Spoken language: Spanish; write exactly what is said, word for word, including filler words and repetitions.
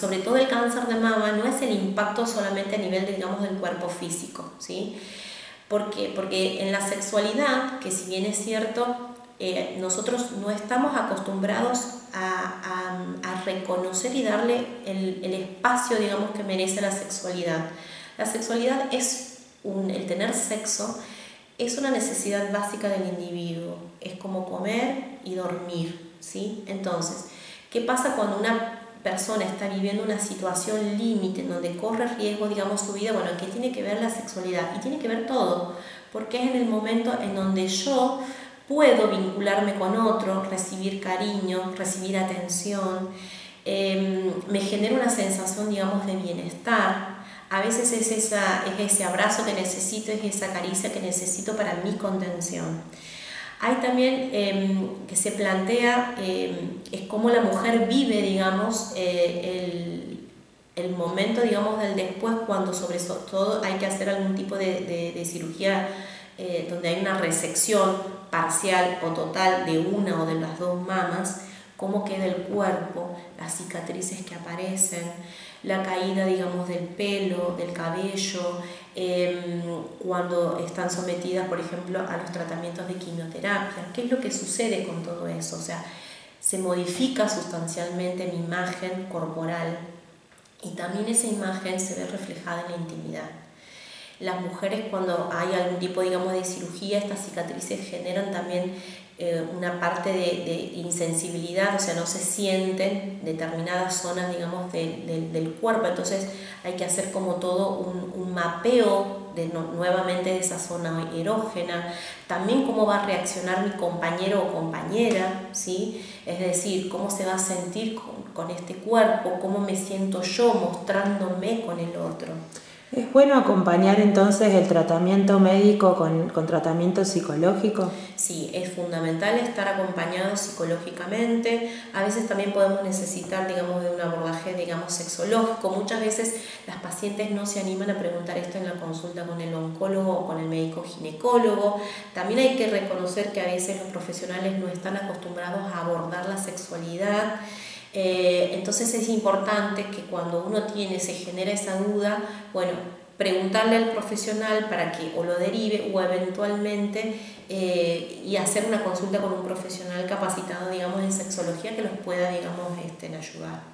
sobre todo el cáncer de mama, no es el impacto solamente a nivel, de, digamos, del cuerpo físico, ¿sí? ¿Por qué? Porque en la sexualidad, que si bien es cierto, eh, nosotros no estamos acostumbrados a, a, a reconocer y darle el, el espacio, digamos, que merece la sexualidad. La sexualidad es un, el tener sexo es una necesidad básica del individuo, es como comer y dormir, ¿sí? Entonces, ¿qué pasa cuando una persona está viviendo una situación límite en donde corre riesgo, digamos, su vida? Bueno, ¿qué tiene que ver la sexualidad? Y tiene que ver todo, porque es en el momento en donde yo puedo vincularme con otro, recibir cariño, recibir atención, eh, me genera una sensación, digamos, de bienestar. A veces es, esa, es ese abrazo que necesito, es esa caricia que necesito para mi contención. Hay también eh, que se plantea, eh, es cómo la mujer vive, digamos, eh, el, el momento, digamos, del después, cuando sobre todo hay que hacer algún tipo de, de, de cirugía eh, donde hay una resección parcial o total de una o de las dos mamas, cómo queda el cuerpo, las cicatrices que aparecen, la caída, digamos, del pelo, del cabello, eh, cuando están sometidas, por ejemplo, a los tratamientos de quimioterapia. ¿Qué es lo que sucede con todo eso? O sea, se modifica sustancialmente mi imagen corporal y también esa imagen se ve reflejada en la intimidad. Las mujeres, cuando hay algún tipo, digamos, de cirugía, estas cicatrices generan también eh, una parte de, de insensibilidad, o sea, no se sienten determinadas zonas, digamos, de, de, del cuerpo. Entonces hay que hacer como todo un, un mapeo de, no, nuevamente de esa zona erógena. También cómo va a reaccionar mi compañero o compañera, ¿sí? Es decir, cómo se va a sentir con, con este cuerpo, cómo me siento yo mostrándome con el otro. ¿Es bueno acompañar entonces el tratamiento médico con, con tratamiento psicológico? Sí, es fundamental estar acompañado psicológicamente. A veces también podemos necesitar, digamos, de un abordaje, digamos, sexológico. Muchas veces las pacientes no se animan a preguntar esto en la consulta con el oncólogo o con el médico ginecólogo. También hay que reconocer que a veces los profesionales no están acostumbrados a abordar la sexualidad. Eh, entonces es importante que cuando uno tiene, se genera esa duda, bueno, preguntarle al profesional para que o lo derive o eventualmente eh, y hacer una consulta con un profesional capacitado, digamos, en sexología que los pueda, digamos, este, ayudar.